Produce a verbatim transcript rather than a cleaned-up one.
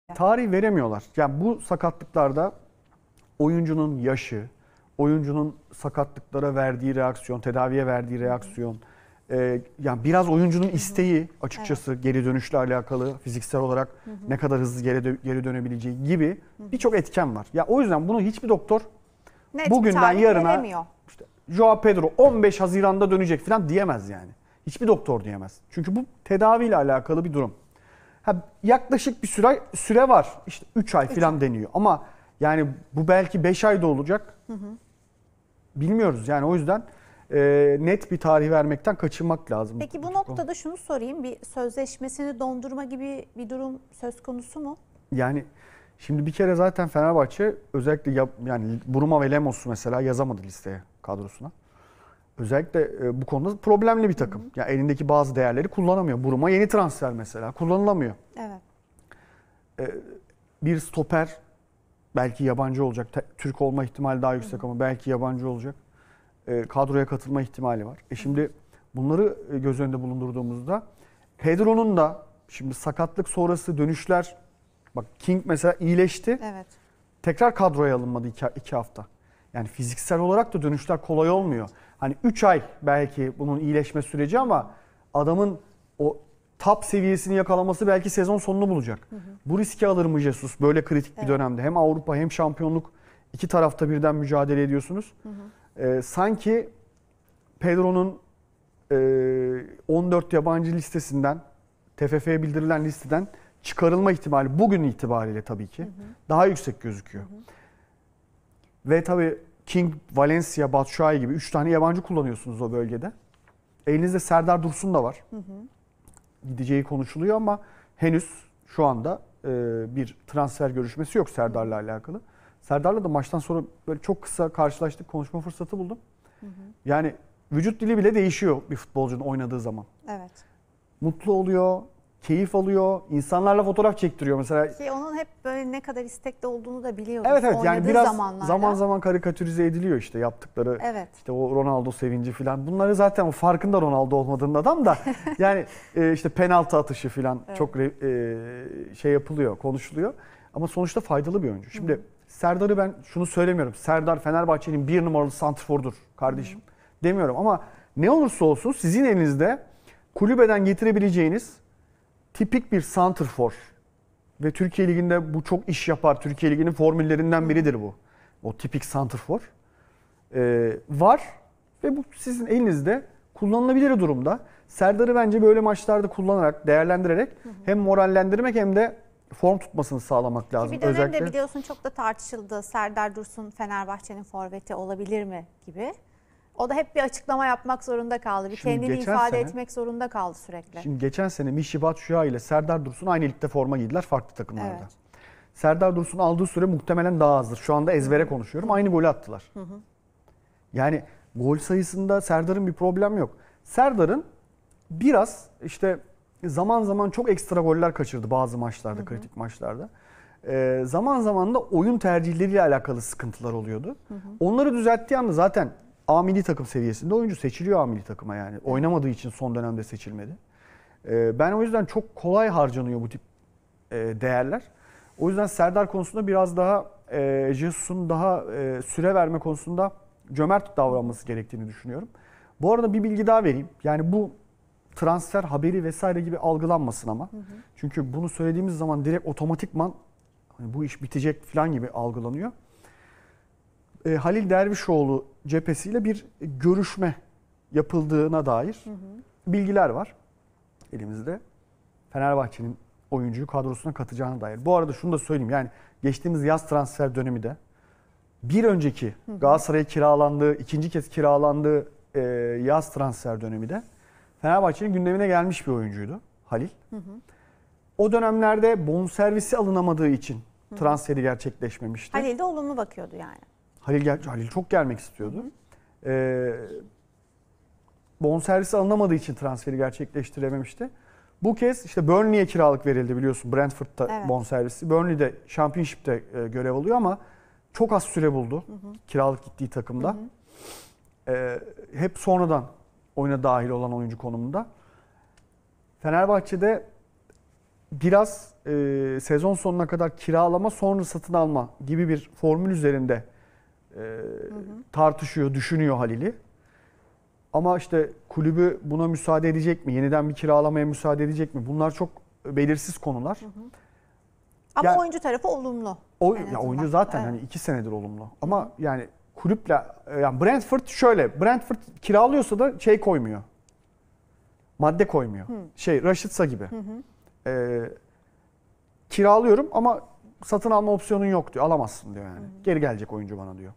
Tarih veremiyorlar. Yani bu sakatlıklarda oyuncunun yaşı, oyuncunun sakatlıklara verdiği reaksiyon, tedaviye verdiği reaksiyon, e, yani biraz oyuncunun isteği açıkçası evet. geri dönüşle alakalı, fiziksel olarak hı hı. ne kadar hızlı geri, dö geri dönebileceği gibi birçok etken var. Ya o yüzden bunu hiçbir doktor net bugünden yarına veremiyor. işte Joao Pedro on beş Haziran'da dönecek falan diyemez yani. Hiçbir doktor diyemez. Çünkü bu tedaviyle alakalı bir durum. Ha, yaklaşık bir süre süre var. İşte üç ay falan deniyor. Ama yani bu belki beş ayda olacak. Hı hı. Bilmiyoruz yani o yüzden e, net bir tarih vermekten kaçınmak lazım. Peki bu noktada şunu sorayım. Bir sözleşmesini dondurma gibi bir durum söz konusu mu? Yani şimdi bir kere zaten Fenerbahçe özellikle ya, yani Bruma ve Lemos'u mesela yazamadı listeye, kadrosuna. Özellikle e, bu konuda problemli bir takım. Hı hı. Yani elindeki bazı değerleri kullanamıyor. Bruma yeni transfer mesela. Kullanılamıyor. Evet. E, bir stoper belki yabancı olacak. Türk olma ihtimali daha yüksek hı hı. ama belki yabancı olacak. E, kadroya katılma ihtimali var. E şimdi bunları göz önünde bulundurduğumuzda Pedro'nun da şimdi sakatlık sonrası dönüşler, bak King mesela iyileşti. Evet. Tekrar kadroya alınmadı iki, iki hafta. Yani fiziksel olarak da dönüşler kolay olmuyor. Hani üç ay belki bunun iyileşme süreci ama adamın o top seviyesini yakalaması belki sezon sonunu bulacak. Hı hı. Bu riski alır mı Jesus böyle kritik evet. bir dönemde? Hem Avrupa hem şampiyonluk, iki tarafta birden mücadele ediyorsunuz. Hı hı. Ee, sanki Pedro'nun e, on dört yabancı listesinden, T F F'ye bildirilen listeden çıkarılma ihtimali bugün itibariyle tabii ki hı hı. daha yüksek gözüküyor. Hı hı. Ve tabii King, Valencia, Batshuayi gibi üç tane yabancı kullanıyorsunuz o bölgede. Elinizde Serdar Dursun da var. Hı hı. Gideceği konuşuluyor ama henüz şu anda e, bir transfer görüşmesi yok Serdar'la alakalı. Serdar'la da maçtan sonra böyle çok kısa karşılaştık, konuşma fırsatı buldum. Hı hı. Yani vücut dili bile değişiyor bir futbolcunun oynadığı zaman. Evet. Mutlu oluyor, keyif alıyor, insanlarla fotoğraf çektiriyor mesela. Ki onun hep böyle ne kadar istekli olduğunu da biliyoruz. Evet evet yani biraz zamanlarla. zaman zaman karikatürize ediliyor işte yaptıkları. Evet. İşte o Ronaldo sevinci falan. Bunları zaten o farkında Ronaldo olmadığının adam da yani e, işte penaltı atışı falan evet. çok e, şey yapılıyor, konuşuluyor. Ama sonuçta faydalı bir oyuncu. Şimdi Hı. Serdar'ı ben şunu söylemiyorum. Serdar Fenerbahçe'nin bir numaralı santrfordur kardeşim. Hı. Demiyorum ama ne olursa olsun sizin elinizde kulübeden getirebileceğiniz tipik bir santrfor. Ve Türkiye Ligi'nde bu çok iş yapar. Türkiye Ligi'nin formüllerinden biridir bu. O tipik santrfor. Ee, var ve bu sizin elinizde kullanılabilir durumda. Serdar'ı bence böyle maçlarda kullanarak, değerlendirerek hı hı. hem morallendirmek hem de form tutmasını sağlamak lazım. Ki bir dönemde özellikle biliyorsun çok da tartışıldı. Serdar Dursun Fenerbahçe'nin forveti olabilir mi gibi. O da hep bir açıklama yapmak zorunda kaldı. Bir şimdi kendini ifade sene, etmek zorunda kaldı sürekli. Şimdi geçen sene Michy Batshuayi ile Serdar Dursun aynı ligde forma giydiler farklı takımlarda. Evet. Serdar Dursun aldığı süre muhtemelen daha azdır. Şu anda ezbere Hı-hı. konuşuyorum. Aynı golü attılar. Hı-hı. Yani gol sayısında Serdar'ın bir problem yok. Serdar'ın biraz işte zaman zaman çok ekstra goller kaçırdı bazı maçlarda, Hı-hı. kritik maçlarda. Ee, zaman zaman da oyun tercihleriyle alakalı sıkıntılar oluyordu. Hı-hı. Onları düzelttiği anda zaten A milli takım seviyesinde oyuncu seçiliyor A milli takıma yani. Evet. Oynamadığı için son dönemde seçilmedi. Ee, ben o yüzden çok kolay harcanıyor bu tip e, değerler. O yüzden Serdar konusunda biraz daha e, Jesus'un daha e, süre verme konusunda cömert davranması gerektiğini düşünüyorum. Bu arada bir bilgi daha vereyim. Yani bu transfer haberi vesaire gibi algılanmasın ama. Hı hı. Çünkü bunu söylediğimiz zaman direkt otomatikman hani bu iş bitecek falan gibi algılanıyor. E, Halil Dervişoğlu cephesiyle bir görüşme yapıldığına dair hı hı. bilgiler var elimizde. Fenerbahçe'nin oyuncuyu kadrosuna katacağına dair. Bu arada şunu da söyleyeyim yani geçtiğimiz yaz transfer dönemi de bir önceki hı hı. Galatasaray'a kiralandığı, ikinci kez kiralandığı e, yaz transfer dönemi de Fenerbahçe'nin gündemine gelmiş bir oyuncuydu Halil. Hı hı. O dönemlerde bonservisi alınamadığı için hı hı. transferi gerçekleşmemişti. Halil de olumlu bakıyordu yani. Halil, gel, Halil çok gelmek istiyordu. Hı hı. Ee, bonservisi alınamadığı için transferi gerçekleştirememişti. Bu kez işte Burnley'e kiralık verildi biliyorsun. Brentford'da evet. bonservisi. Burnley'de Championship'te e, görev alıyor ama çok az süre buldu hı hı. kiralık gittiği takımda. Hı hı. Ee, hep sonradan oyuna dahil olan oyuncu konumunda. Fenerbahçe'de biraz e, sezon sonuna kadar kiralama sonra satın alma gibi bir formül üzerinde e, hı hı. tartışıyor, düşünüyor Halil'i. Ama işte kulübü buna müsaade edecek mi? Yeniden bir kiralamaya müsaade edecek mi? Bunlar çok belirsiz konular. Hı hı. Ama yani, oyuncu tarafı olumlu. O, ya oyuncu zaten evet. hani iki senedir olumlu. Ama hı. yani kulüple yani Brentford şöyle, Brentford kiralıyorsa da şey koymuyor. Madde koymuyor. Hı. Şey Rashica gibi. Hı hı. Ee, kiralıyorum ama satın alma opsiyonun yok diyor. Alamazsın diyor yani. Hı hı. Geri gelecek oyuncu bana diyor.